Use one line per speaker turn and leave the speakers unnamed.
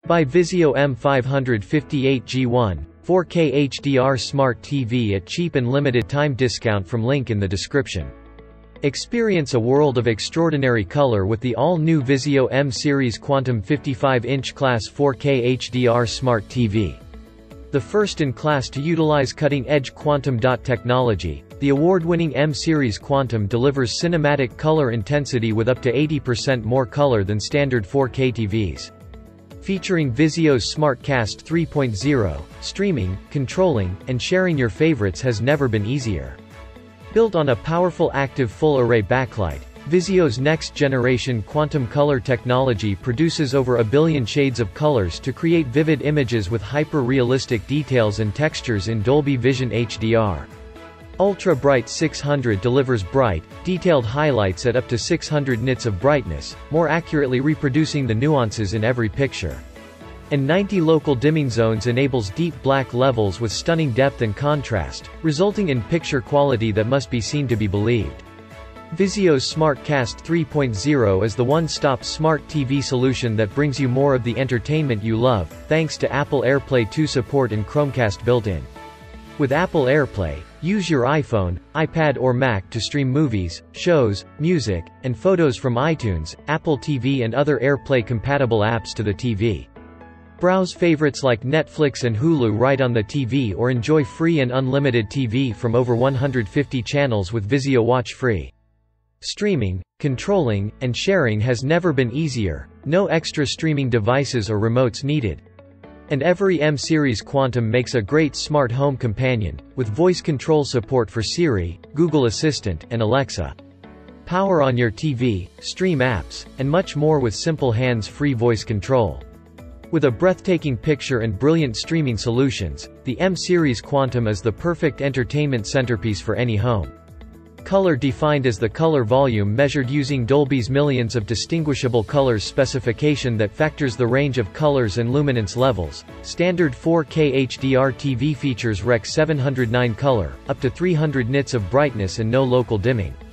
Buy Vizio M558G1, 4K HDR Smart TV at cheap and limited time discount from link in the description. Experience a world of extraordinary color with the all-new Vizio M-Series Quantum 55-inch Class 4K HDR Smart TV. The first in class to utilize cutting-edge quantum dot technology, the award-winning M-Series Quantum delivers cinematic color intensity with up to 80% more color than standard 4K TVs. Featuring Vizio's SmartCast 3.0, streaming, controlling, and sharing your favorites has never been easier. Built on a powerful active full-array backlight, Vizio's next-generation quantum color technology produces over 1 billion shades of colors to create vivid images with hyper-realistic details and textures in Dolby Vision HDR. Ultra Bright 600 delivers bright, detailed highlights at up to 600 nits of brightness, more accurately reproducing the nuances in every picture. And 90 local dimming zones enables deep black levels with stunning depth and contrast, resulting in picture quality that must be seen to be believed. Vizio's SmartCast 3.0 is the one-stop smart TV solution that brings you more of the entertainment you love, thanks to Apple AirPlay 2 support and Chromecast built-in. With Apple AirPlay, use your iPhone, iPad or Mac to stream movies, shows, music, and photos from iTunes, Apple TV and other AirPlay-compatible apps to the TV. Browse favorites like Netflix and Hulu right on the TV or enjoy free and unlimited TV from over 150 channels with Vizio Watch Free. Streaming, controlling, and sharing has never been easier, no extra streaming devices or remotes needed. And every M-Series Quantum makes a great smart home companion, with voice control support for Siri, Google Assistant, and Alexa. Power on your TV, stream apps, and much more with simple hands-free voice control. With a breathtaking picture and brilliant streaming solutions, the M-Series Quantum is the perfect entertainment centerpiece for any home. Color defined as the color volume measured using Dolby's millions of distinguishable colors specification that factors the range of colors and luminance levels. Standard 4K HDR TV features Rec. 709 color, up to 300 nits of brightness and no local dimming.